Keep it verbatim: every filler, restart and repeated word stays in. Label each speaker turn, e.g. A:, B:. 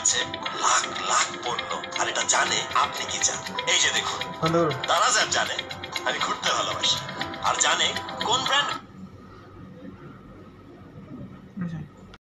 A: আছে লাখ লাখ পণ্য, আর এটা জানে আপনি কি চান। এই যে দেখুন, দারাজ অ্যাপ জানে আমি ঘুরতে ভালোবাসি, আর জানে কোন ব্র্যান্ড